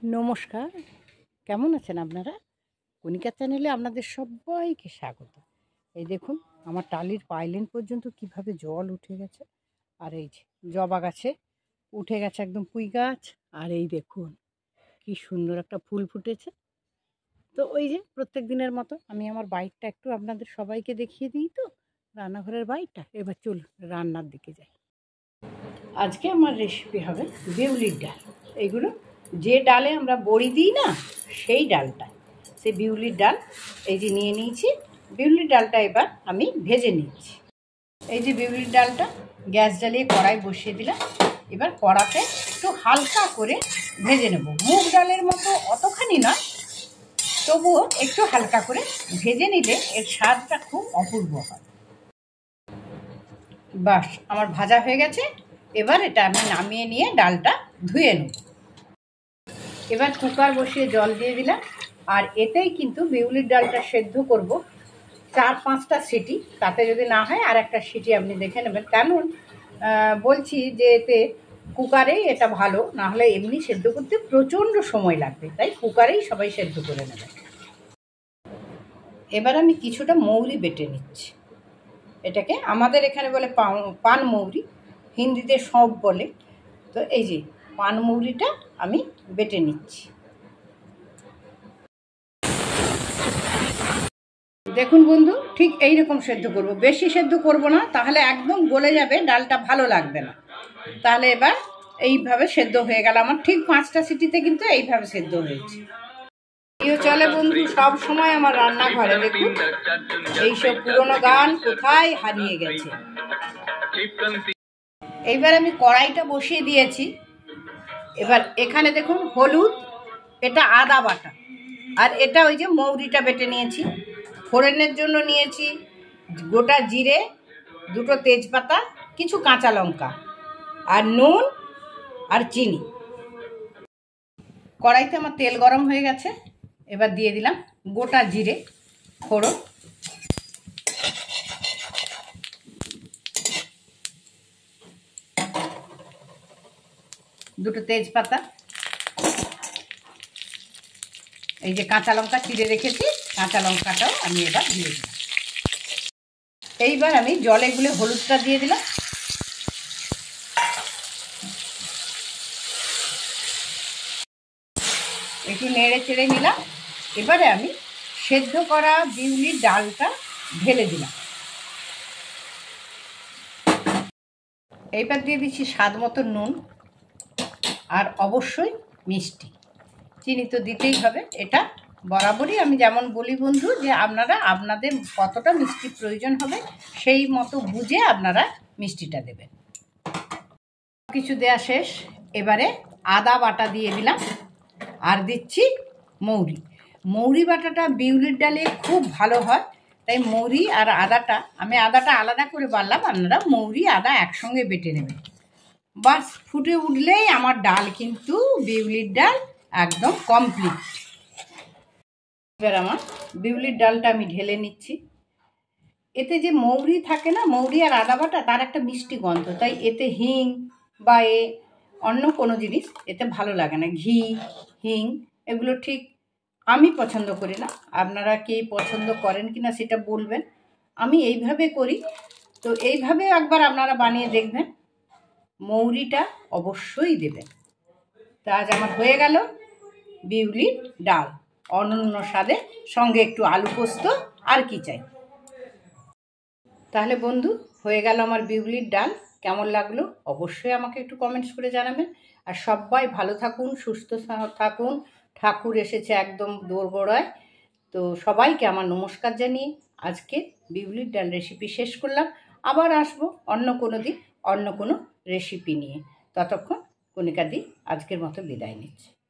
নমস্কার, কেমন আছেন আপনারা? কণিকা চ্যানেলে আপনাদের সবাইকে স্বাগত। এই দেখুন আমার টালির পাইলিন পর্যন্ত কিভাবে জল উঠে গেছে। আর এই যে জবা গাছে উঠে গেছে একদম পুঁই গাছ। আর এই দেখুন কি সুন্দর একটা ফুল ফুটেছে। তো ওই যে প্রত্যেক দিনের মতো আমি আমার বাইকটা একটু আপনাদের সবাইকে দেখিয়ে দিই, তো রান্নাঘরের বাইকটা। এবার চল রান্নার দিকে যাই। আজকে আমার রেসিপি হবে বিউলির ডাল। এইগুলো যে ডালে আমরা বড়ি দিই না, সেই ডালটা, সেই বিউলির ডাল এই যে নিয়ে নিয়েছি। বিউলির ডালটা এবার আমি ভেজে নিচ্ছি। এই যে বিউলির ডালটা গ্যাস জ্বালিয়ে কড়াই বসিয়ে দিলাম। এবার কড়াতে একটু হালকা করে ভেজে নেব। মুগ ডালের মতো অতখানি নয়, তবুও একটু হালকা করে ভেজে নিলে এর স্বাদটা খুব অপূর্ব হয়। বাস আমার ভাজা হয়ে গেছে। এবার এটা আমি নামিয়ে নিয়ে ডালটা ধুয়ে নেব। এবার কুকার বসিয়ে জল দিয়ে দিলাম। আর এতেই কিন্তু বিউলির ডালটা সেদ্ধ করব 4-5টা সিটি। তাতে যদি না হয় আর একটা সিটি আপনি দেখে নেবেন। কারণ বলছি যে এতে কুকারেই এটা ভালো, না হলে এমনি সেদ্ধ করতে প্রচণ্ড সময় লাগবে, তাই কুকারেই সবাই সেদ্ধ করে নেবে। এবার আমি কিছুটা মৌরি বেটে নিচ্ছি। এটাকে আমাদের এখানে বলে পান মৌরি, হিন্দিতে সব বলে। তো এই যে পান মৌরিটা আমি বেটে নিচ্ছি। দেখুন বন্ধু, ঠিক এই রকম সেদ্ধ করব, বেশি সেদ্ধ করব না, তাহলে একদম গলে যাবে, ডালটা ভালো লাগবে না। তাহলে এবার এইভাবে সেদ্ধ হয়ে গেল আমার। ঠিক 5টা সিটিতে কিন্তু এইভাবে সেদ্ধ হয়েছে। চলে বন্ধু সব সময় আমার রান্নাঘরে। দেখুন এইসব পুরনো গান কোথায় হারিয়ে গেছে। এইবার আমি কড়াইটা বসিয়ে দিয়েছি। এবার এখানে দেখুন হলুদ, এটা আদা বাটা, আর এটা ওই যে মৌরিটা বেটে নিয়েছি। ফোড়নের জন্য নিয়েছি গোটা জিরে, 2টো তেজপাতা, কিছু কাঁচা লঙ্কা, আর নুন আর চিনি। কড়াইতে আমার তেল গরম হয়ে গেছে। এবার দিয়ে দিলাম গোটা জিরে ফোড়ন, দুটো তেজপাতা, এই যে কাঁচা লঙ্কা চিড়ে রেখেছি, কাঁচা লঙ্কাটাও আমি এবার দিয়ে দিলাম। এইবার আমি জলে গুলে হলুদটা দিয়ে দিলাম। একটু নেড়ে চেড়ে নিলাম। এবারে আমি সেদ্ধ করা বিউলির ডালটা ঢেলে দিলাম। এইবার দিয়ে দিচ্ছি স্বাদ মতো নুন, আর অবশ্যই মিষ্টি। চিনি তো দিতেই হবে। এটা বরাবরই আমি যেমন বলি বন্ধু, যে আপনারা আপনাদের কতটা মিষ্টি প্রয়োজন হবে সেই মতো বুঝে আপনারা মিষ্টিটা দেবেন। কিছু দেয়া শেষ। এবারে আদা বাটা দিয়ে দিলাম, আর দিচ্ছি মৌরি বাটাটা বিউলির ডালে খুব ভালো হয়। তাই মৌরি আর আদাটা আমি আলাদা করে বাড়লাম, আপনারা মৌরি আদা একসঙ্গে বেটে নেবেন। বাস ফুটে উঠলেই আমার ডাল কিন্তু বিউলির ডাল একদম কমপ্লিট। এবার আমার বিউলির ডালটা আমি ঢেলে নিচ্ছি। এতে যে মৌরি থাকে না, মৌরি আর আদা বাটা, তার একটা মিষ্টি গন্ধ, তাই এতে হিং বা অন্য কোনো জিনিস এতে ভালো লাগে না। ঘি, হিং এগুলো ঠিক আমি পছন্দ করি না। আপনারা কে পছন্দ করেন কি না সেটা বলবেন। আমি এইভাবে করি। তো এইভাবে একবার আপনারা বানিয়ে দেখবেন, মৌরিটা অবশ্যই দেবেন। তা আজ আমার হয়ে গেল বিউলির ডাল অনন্য স্বাদে, সঙ্গে একটু আলু পোস্ত, আর কি চাই। তাহলে বন্ধু হয়ে গেল আমার বিউলির ডাল। কেমন লাগলো অবশ্যই আমাকে একটু কমেন্টস করে জানাবেন। আর সবাই ভালো থাকুন, সুস্থ থাকুন। ঠাকুর এসেছে একদম দোরগোড়ায়। তো সবাইকে আমার নমস্কার জানিয়ে আজকে বিউলির ডাল রেসিপি শেষ করলাম। আবার আসবো অন্য কোনো দিন অন্য কোনো রেসিপি নিয়ে। ততক্ষণ কণিকাদি আজকের মতো বিদায় নিচ্ছে।